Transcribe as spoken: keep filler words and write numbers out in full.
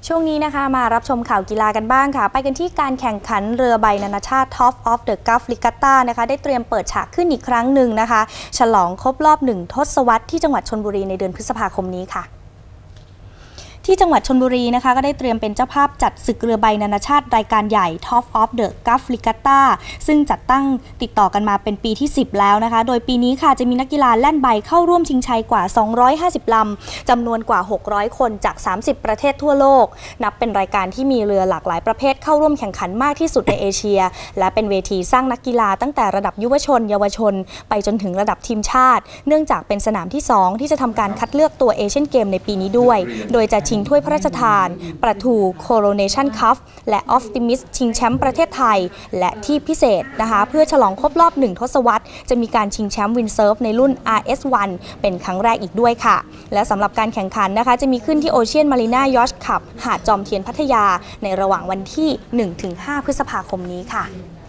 ช่วงนี้นะคะมารับชมข่าวกีฬากันบ้างค่ะไปกันที่การแข่งขันเรือใบนานาชาติ Top of the Gulf Regatta นะคะได้เตรียมเปิดฉากขึ้นอีกครั้งหนึ่งนะคะฉลองครบรอบหนึ่งทศวรรษที่จังหวัดชลบุรีในเดือนพฤษภาคมนี้ค่ะที่จังหวัดชลบุรีนะคะก็ได้เตรียมเป็นเจ้าภาพจัดศึกเรือใบนานาชาติรายการใหญ่ Top of the Gulf Regatta ซึ่งจัดตั้งติดต่อกันมาเป็นปีที่สิบแล้วนะคะโดยปีนี้ค่ะจะมีนักกีฬาแล่นใบเข้าร่วมชิงชัยกว่าสองร้อยห้าสิบลำจำนวนกว่าหกร้อยคนจากสามสิบประเทศทั่วโลกนับเป็นรายการที่มีเรือหลากหลายประเภทเข้าร่วมแข่งขันมากที่สุดในเอเชียและเป็นเวทีสร้างนักกีฬาตั้งแต่ระดับยุวชนเยาวชนไปจนถึงระดับทีมชาติเนื่องจากเป็นสนามที่สองที่จะทำการคัดเลือกตัวเอเชียนเกมในปีนี้ด้วยโดยจะชิงถ้วยพระราชทานประทู Coronation Cup และ Optimist ชิงแชมป์ประเทศไทยและที่พิเศษนะคะเพื่อฉลองครบรอบหนึ่งทศวรรษจะมีการชิงแชมป์วินเซิร์ฟในรุ่น อาร์ เอส วัน เป็นครั้งแรกอีกด้วยค่ะและสำหรับการแข่งขันนะคะจะมีขึ้นที่ Ocean Marina Yacht Club หาดจอมเทียนพัทยาในระหว่างวันที่ หนึ่งถึงห้า พฤษภาคมนี้ค่ะ